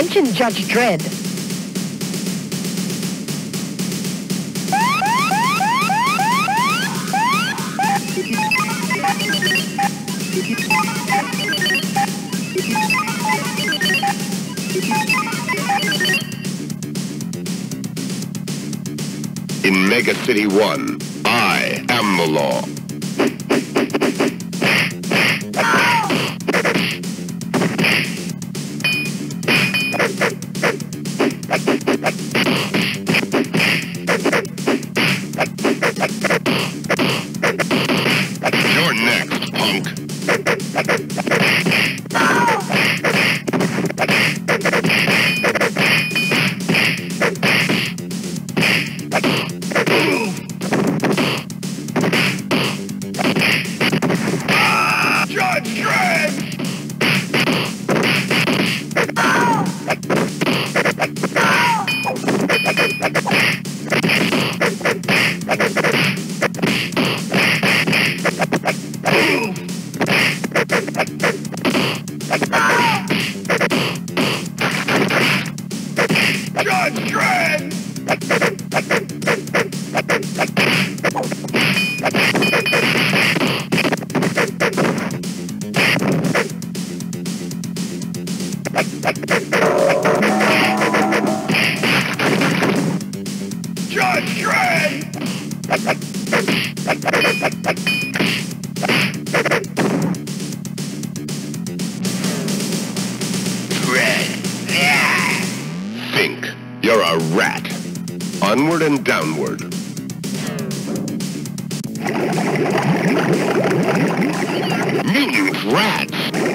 Attention, Judge Dredd. In Mega City 1, I am the law. You're next, punk. Judge Dredd! Judge Dredd! Judge Dredd! Dredd. Think. You're a rat. Onward and downward. Mutant rats!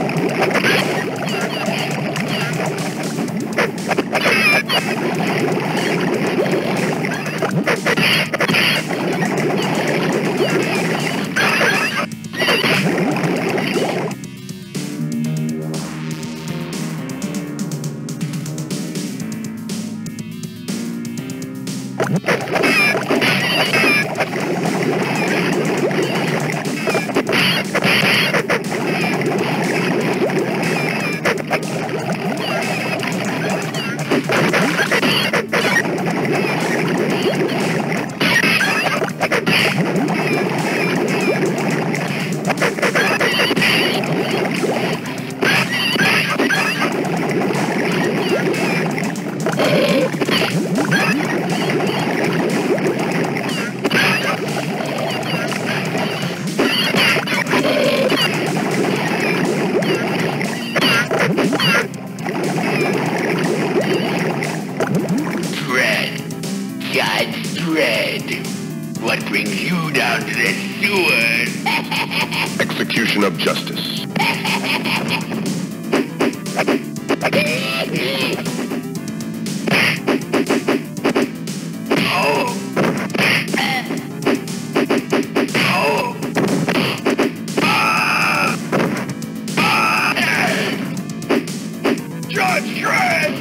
Judge Dredd. What brings you down to the sewers? Execution of justice. Judge Dredd!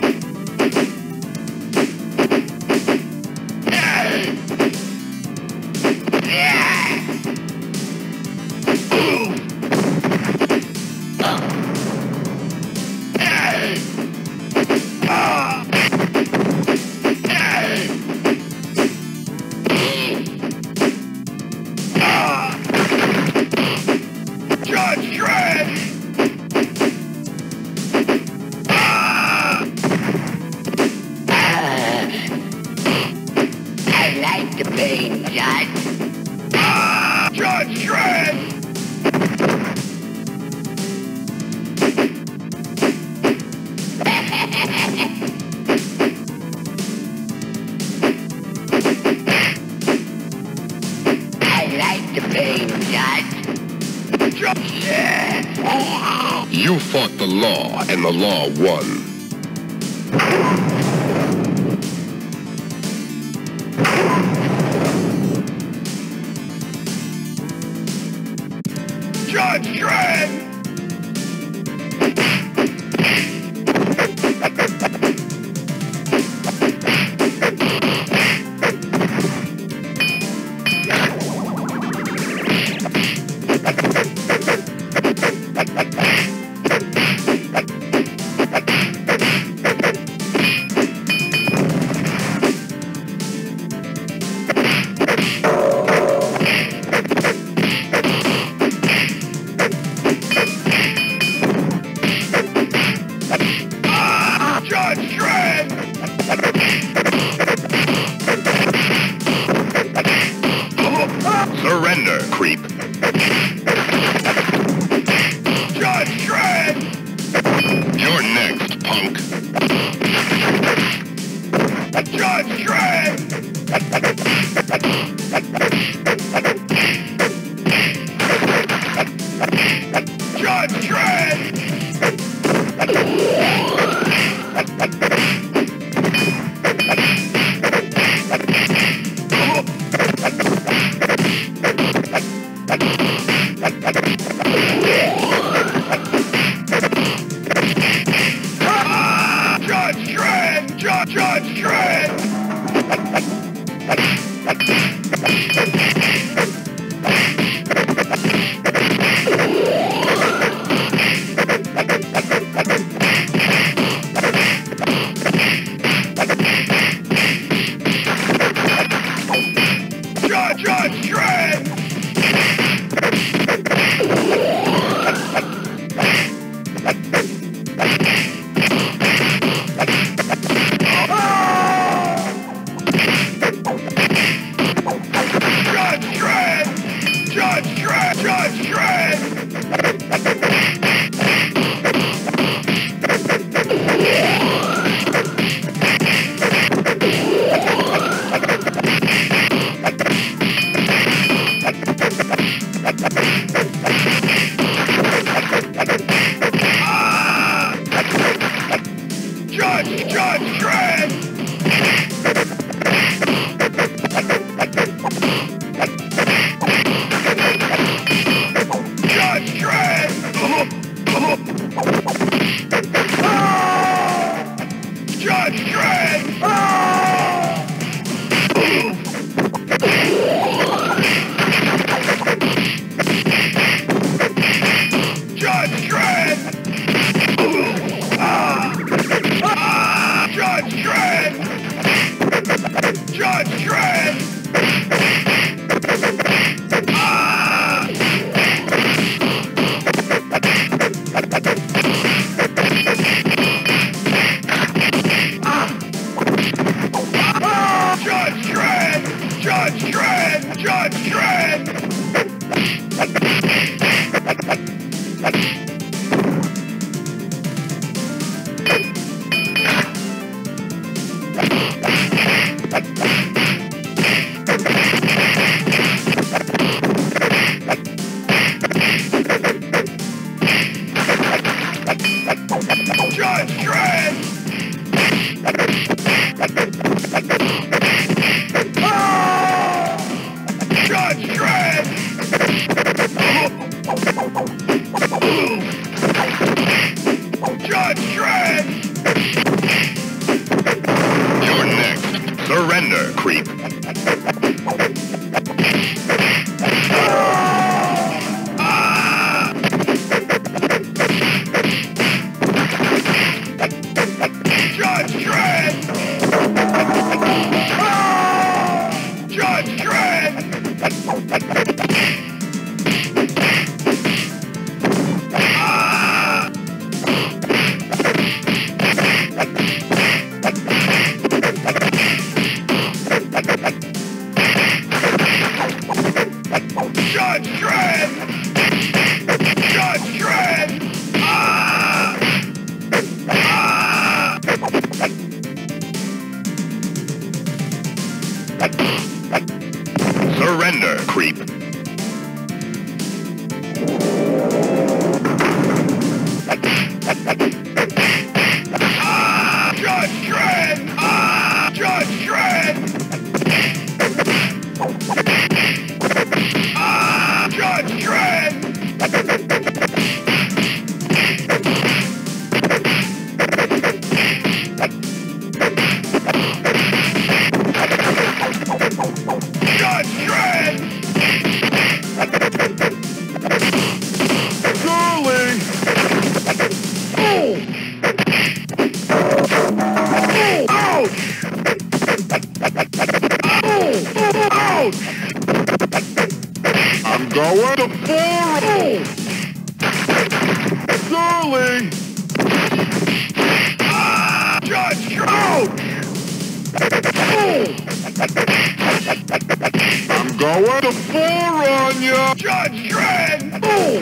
Judge Dredd! I like the pain, Judge. Judge Dredd! I like the pain, Judge. You fought the law, and the law won. Judge Dredd! Surrender, creep. Judge Dredd! You're next, punk. Judge Dredd! Judge Dredd! Judge Dredd! Judge Dredd! Judge Dredd! Judge Dredd! Judge Dredd! Judge Dredd! Judge Dredd! Judge Dredd! Judge Dredd! Judge Dredd! Judge Dredd! Judge Dredd! Judge Dredd! Judge Dredd! Judge Dredd! Judge Dredd! Judge Dredd! You're next. Surrender, creep. Judge Dredd! Judge Dredd! Judge Dredd! Judge Dredd! Surrender, creep. Judge Dredd! Judge Dredd! Judge Dredd! Judge Dredd! Darling! Ouch! Ouch! I'm going to Ferrox! Darling! Judge Dredd! I'm going going to four on ya! Judge Dredd! Boom!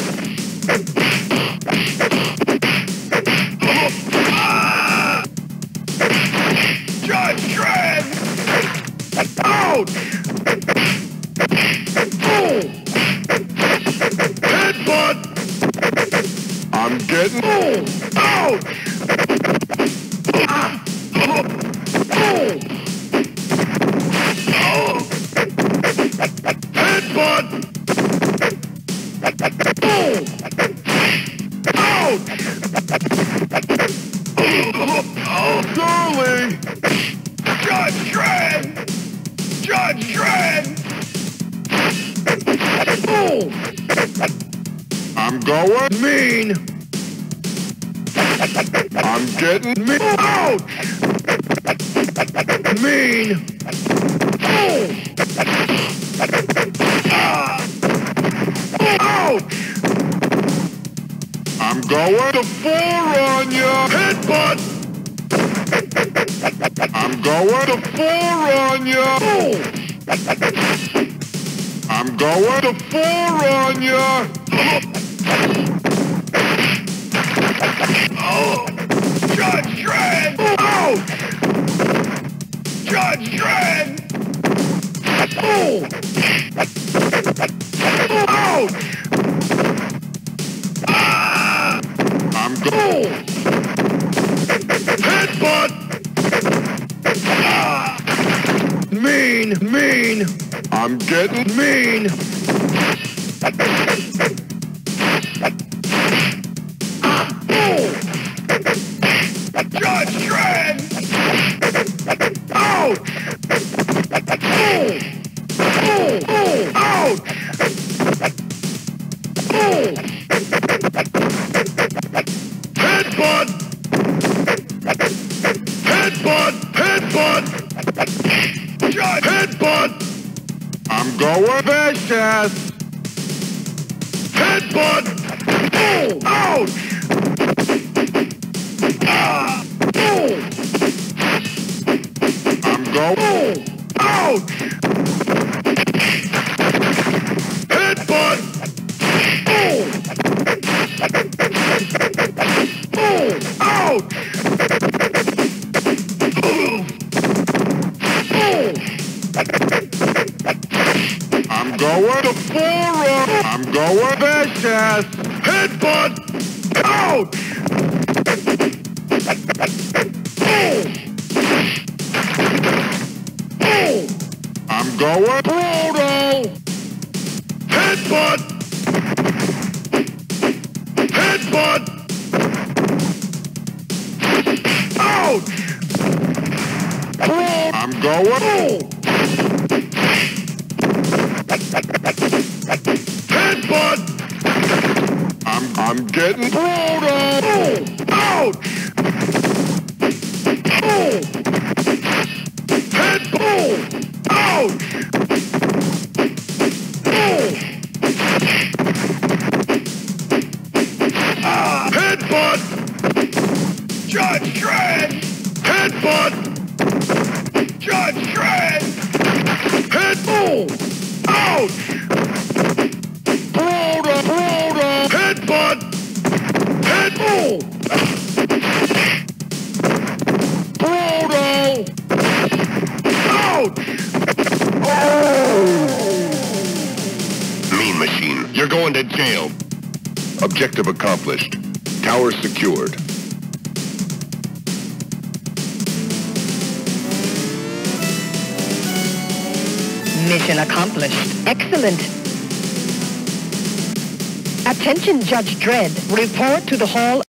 Judge Dredd! Ouch! Boom! Headbutt! I'm getting... Boom! Ouch! Boom! Headbutt! Boom! Ouch! Oh, Curly! Judge Dredd! Judge Dredd! Boom! I'm going mean! I'm getting mean! Ouch! Mean! Boom! Ouch! I'm going to four on ya! Headbutt! I'm going to four on ya! Boom! I'm going to four on ya! Oh! Judge Dredd! Ouch! Judge Dredd! Boom! Ouch! I'm going. Headbutt! Mean, mean! I'm getting mean! Boom! Judge Dredd! Ouch! Boom! Boom! Boom! Ouch! Boom! Headbutt! Headbutt! Headbutt! Judge! Headbutt! I'm going vicious! Headbutt! Boom! Ouch! Boom! I'm going... Boom! Ouch! Headbutt! Boom! Boom! Ouch! Boom! Boom! I'm going to four. I'm going vicious. Headbutt! Ouch! Boom! Boom! I'm going brutal. Headbutt! Headbutt! Ouch! I'm going. Headbutt! I'm getting brutal. Ouch! Headbutt! Ouch! Headbutt! Judge Dredd! Headbutt! Judge Dredd! Headbutt! Ouch! Brutal! Headbutt! Headbutt! Brutal! Ouch! Mean Machine, you're going to jail. Objective accomplished. Tower secured. Mission accomplished. Excellent. Attention, Judge Dredd. Report to the hall.